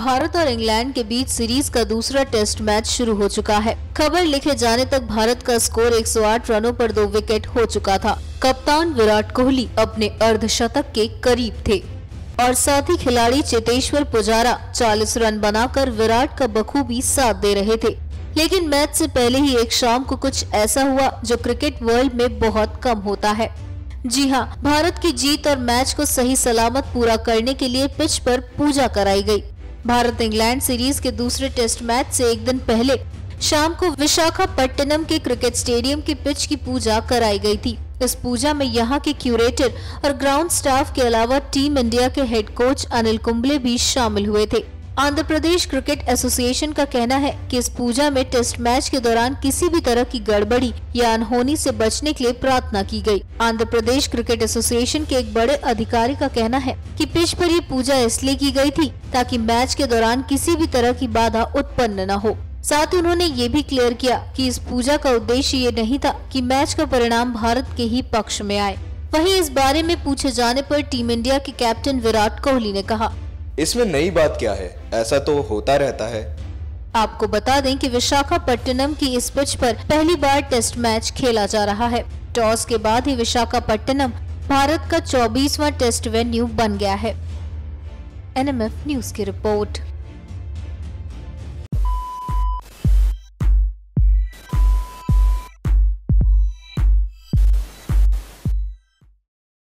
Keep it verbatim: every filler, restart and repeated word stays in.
भारत और इंग्लैंड के बीच सीरीज का दूसरा टेस्ट मैच शुरू हो चुका है। खबर लिखे जाने तक भारत का स्कोर एक सौ आठ रनों पर दो विकेट हो चुका था। कप्तान विराट कोहली अपने अर्धशतक के करीब थे और साथी खिलाड़ी चेतेश्वर पुजारा चालीस रन बनाकर विराट का बखूबी साथ दे रहे थे। लेकिन मैच से पहले ही एक शाम को कुछ ऐसा हुआ जो क्रिकेट वर्ल्ड में बहुत कम होता है। जी हां, भारत की जीत और मैच को सही सलामत पूरा करने के लिए पिच पर पूजा कराई गई। भारत इंग्लैंड सीरीज के दूसरे टेस्ट मैच से एक दिन पहले शाम को विशाखापट्टनम के क्रिकेट स्टेडियम की पिच की पूजा कराई गई थी। इस पूजा में यहां के क्यूरेटर और ग्राउंड स्टाफ के अलावा टीम इंडिया के हेड कोच अनिल कुंबले भी शामिल हुए थे। आंध्र प्रदेश क्रिकेट एसोसिएशन का कहना है कि इस पूजा में टेस्ट मैच के दौरान किसी भी तरह की गड़बड़ी या अनहोनी से बचने के लिए प्रार्थना की गई। आंध्र प्रदेश क्रिकेट एसोसिएशन के एक बड़े अधिकारी का कहना है कि पिच पर ये पूजा इसलिए की गई थी ताकि मैच के दौरान किसी भी तरह की बाधा उत्पन्न न हो। साथ ही उन्होंने ये भी क्लियर किया कि इस पूजा का उद्देश्य ये नहीं था कि मैच का परिणाम भारत के ही पक्ष में आए। वहीं इस बारे में पूछे जाने पर टीम इंडिया के कैप्टन विराट कोहली ने कहा, इसमें नई बात क्या है, ऐसा तो होता रहता है। आपको बता दें कि विशाखापट्टनम की इस पिच पर पहली बार टेस्ट मैच खेला जा रहा है। टॉस के बाद ही विशाखापट्टनम भारत का चौबीसवां टेस्ट वेन्यू बन गया है। एन एम एफ न्यूज की रिपोर्ट।